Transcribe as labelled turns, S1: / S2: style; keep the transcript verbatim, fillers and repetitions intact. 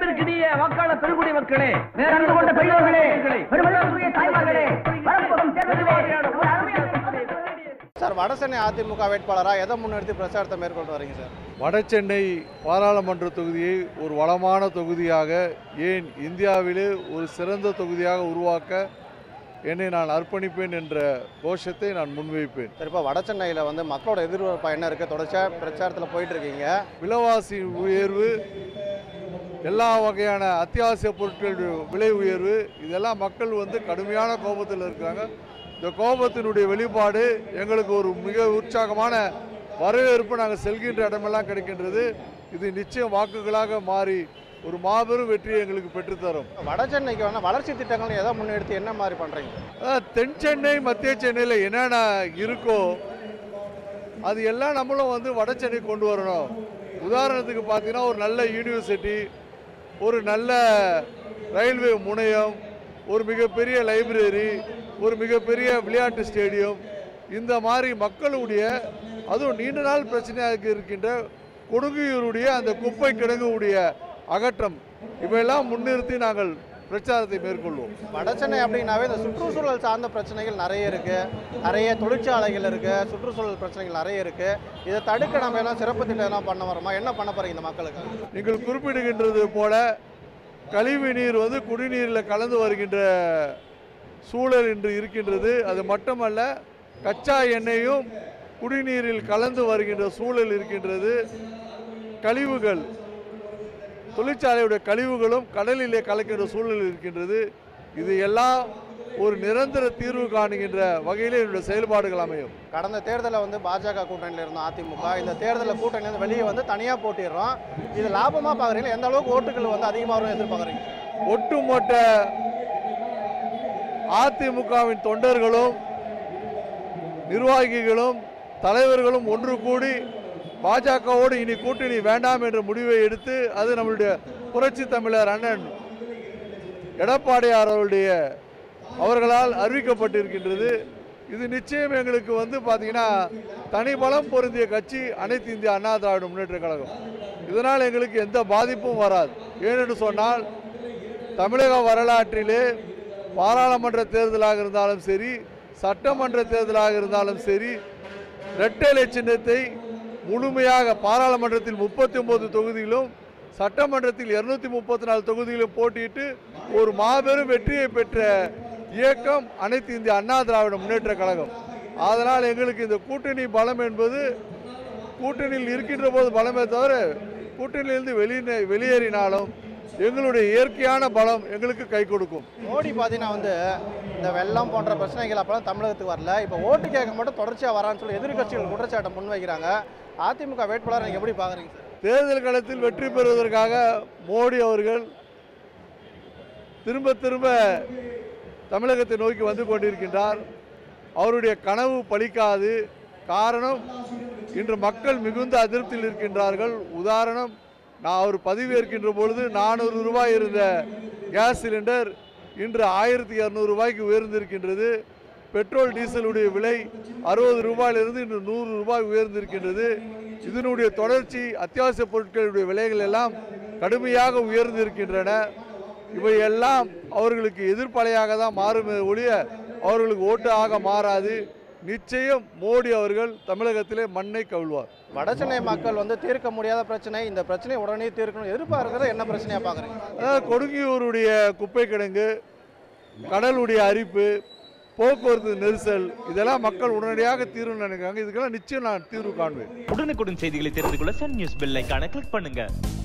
S1: அன்பிற்கினிய வாக்காளர் பெருங்குடி மக்களே, நேரந்து கொண்ட பெரியோர்களே, பெருமதிப்புக்குரிய தாய்மார்களே, வரப்போகும் தேர்தலிலே
S2: சார், வடசென்னை அதிமுக வேட்பாளராக எதை முன்னிறுத்தி பிரச்சாரத்தை மேற்கொண்டு வரீங்க சார்?
S3: வடசென்னை பாராளுமன்ற தொகுதியை ஒரு வளமான தொகுதியாக, ஏன் இந்தியாவிலே ஒரு சிறந்த தொகுதியாக உருவாக்க என்னை நான் அர்ப்பணிப்பேன் என்ற கோஷத்தை நான் முன்வைப்பேன்.
S2: சார், இப்போ வடசென்னையில் வந்து மக்களோட எதிர்பார்ப்பு என்ன இருக்குது? தொடர்ச்சியாக பிரச்சாரத்தில் போயிட்டு இருக்கீங்க.
S3: விலைவாசி உயர்வு, எல்லா வகையான அத்தியாவசிய பொருட்கள் விலை உயர்வு, இதெல்லாம் மக்கள் வந்து கடுமையான கோபத்தில் இருக்கிறாங்க. இந்த கோபத்தினுடைய வெளிப்பாடு எங்களுக்கு ஒரு மிக உற்சாகமான வரவேற்பு நாங்கள் செல்கின்ற இடமெல்லாம் கிடைக்கின்றது. இது நிச்சயம் வாக்குகளாக மாறி ஒரு மாபெரும் வெற்றியை எங்களுக்கு பெற்றுத்தரும்.
S2: வடசென்னைக்கு வேணால் வளர்ச்சி திட்டங்கள் எதை முன்னெடுத்து என்ன மாதிரி பண்ணுறீங்க?
S3: அதாவது தென் சென்னை மத்திய சென்னையில் என்னென்ன இருக்கோ அது எல்லாம் நம்மளும் வந்து வட சென்னை கொண்டு வரணும். உதாரணத்துக்கு பார்த்தீங்கன்னா, ஒரு நல்ல யூனிவர்சிட்டி, ஒரு நல்ல ரயில்வே முனையம், ஒரு மிகப்பெரிய லைப்ரரி, ஒரு மிகப்பெரிய விளையாட்டு ஸ்டேடியம், இந்த மாதிரி மக்களுடைய, அதுவும் நீண்ட நாள் பிரச்சனையாக இருக்கின்ற கொடுங்கையூருடைய அந்த குப்பை கிடங்குடைய அகற்றம், இவையெல்லாம் முன்னிறுத்தி நாங்கள் பிரச்சாரத்தை மேற்கொள்வோம்.
S2: வடசென்னை அப்படின்னாவே இந்த சுற்றுச்சூழல் சார்ந்த பிரச்சனைகள் நிறைய இருக்குது, நிறைய தொழிற்சாலைகள் இருக்குது, சுற்றுச்சூழல் பிரச்சனைகள் நிறைய இருக்குது. இதை தடுக்க நம்ம எல்லாம் சிறப்பு திட்டம் எல்லாம் பண்ண வரோமா? என்ன பண்ண போகிறீங்க இந்த மக்களுக்கு?
S3: நீங்கள் குறிப்பிடுகின்றது போல கழிவு நீர் வந்து குடிநீரில் கலந்து வருகின்ற சூழல் இன்று இருக்கின்றது. அது மட்டுமல்ல, கச்சா எண்ணெயும் குடிநீரில் கலந்து வருகின்ற சூழல் இருக்கின்றது. கழிவுகள், தொழிற்சாலையுடைய கழிவுகளும் கடலிலே கலக்கின்ற சூழல் இருக்கின்றது. இது எல்லாம் ஒரு நிரந்தர தீர்வு காணுகின்ற வகையிலே என்னுடைய செயல்பாடுகள் அமையும்.
S2: கடந்த தேர்தலில் வந்து பாஜக கூட்டணியில் இருந்தோம் அதிமுக, இந்த தேர்தலில் கூட்டணியிலிருந்து வெளியே வந்து தனியாக போட்டிடுறோம். இது லாபமாக பார்க்குறீங்களா? எந்த அளவுக்கு ஓட்டுகள் வந்து அதிகமாக வரும் எதிர்பார்க்குறீங்க?
S3: ஒட்டுமொத்த அதிமுகவின் தொண்டர்களும் நிர்வாகிகளும் தலைவர்களும் ஒன்று கூடி பாஜகவோடு இனி கூட்டணி வேண்டாம் என்ற முடிவை எடுத்து, அது நம்மளுடைய புரட்சி தமிழர் அண்ணன் எடப்பாடியார் அவருடைய அவர்களால் அறிவிக்கப்பட்டிருக்கின்றது. இது நிச்சயம் எங்களுக்கு வந்து பார்த்தீங்கன்னா தனி பலம் பொருந்திய கட்சி அனைத்து இந்திய அண்ணா திராவிட முன்னேற்ற கழகம். இதனால் எங்களுக்கு எந்த பாதிப்பும் வராது. ஏனென்று சொன்னால், தமிழக வரலாற்றிலே பாராளுமன்ற தேர்தலாக இருந்தாலும் சரி, சட்டமன்ற தேர்தலாக இருந்தாலும் சரி, இரட்டை இலை சின்னத்தை முழுமையாக பாராளுமன்றத்தில் முப்பத்தி ஒன்பது தொகுதியிலும் சட்டமன்றத்தில் இருநூத்தி முப்பத்தி நாலு தொகுதியிலும் போட்டியிட்டு ஒரு மாபெரும் வெற்றியை பெற்ற இயக்கம் அனைத்து இந்திய அண்ணா திராவிட முன்னேற்ற கழகம். அதனால் எங்களுக்கு இந்த கூட்டணி பலம் என்பது கூட்டணியில் இருக்கின்ற போது பலமே தவிர, கூட்டணியிலிருந்து வெளியே வெளியேறினாலும் எங்களுடைய இயற்கையான பலம் எங்களுக்கு கை கொடுக்கும்.
S2: மோடி பார்த்தீங்கன்னா வந்து இந்த வெள்ளம் போன்ற பிரச்சனைகள் அப்பெல்லாம் தமிழகத்துக்கு வரல, இப்போ ஓட்டு கேட்க மட்டும் தொடர்ச்சியாக வரான்னு சொல்லி எதிர்கட்சிகள் குற்றச்சாட்டை முன்வைக்கிறாங்க. அதிமுக வேட்பாளர் நீங்கள் எப்படி பார்க்குறீங்க சார்?
S3: தேர்தல் களத்தில் வெற்றி பெறுவதற்காக மோடி அவர்கள் திரும்ப திரும்ப தமிழகத்தை நோக்கி வந்து கொண்டிருக்கின்றார். அவருடைய கனவு பலிக்காது. காரணம், இன்று மக்கள் மிகுந்த அதிருப்தியில் இருக்கின்றார்கள். உதாரணம், நான் அவர் பதவியேற்கின்ற பொழுது நானூறு ரூபாய் இருந்த கேஸ் சிலிண்டர் இன்று ஆயிரத்தி இரநூறு ரூபாய்க்கு உயர்ந்திருக்கின்றது. பெட்ரோல் டீசலுடைய விலை அறுபது ரூபாயிலிருந்து இன்று நூறு ரூபாய் உயர்ந்திருக்கின்றது. இதனுடைய தொடர்ச்சி, அத்தியாவசிய பொருட்களுடைய விலைகள் எல்லாம் கடுமையாக உயர்ந்திருக்கின்றன. இவையெல்லாம் அவர்களுக்கு எதிர்ப்பலையாக தான் மாறுமே ஒழிய அவர்களுக்கு ஓட்டு ஆக மாறாது. நிச்சயம் மோடி அவர்கள் தமிழகத்திலே மண்ணை கவிழ்வார்.
S2: வடசென்னை மக்கள் வந்து தீர்க்க முடியாத பிரச்சனை, இந்த பிரச்சனை உடனே தீர்க்கணும் எதிர்பார்க்கிறது என்ன பிரச்சனையா பார்க்குறீங்க?
S3: அதாவது கொடுங்கியூருடைய குப்பை கிடங்கு, கடலுடைய அரிப்பு, போக்குவரத்து நெரிசல், இதெல்லாம் மக்கள் உடனடியாக தீர்வு நினைக்கிறாங்க. இதுக்கெல்லாம் நிச்சயம் நான் தீர்வு காண்பேன்.
S4: உடனுக்குடன் செய்திகளை தெரிந்து கொள்ள சன் நியூஸ் பெல் ஐகானை கிளிக் பண்ணுங்க.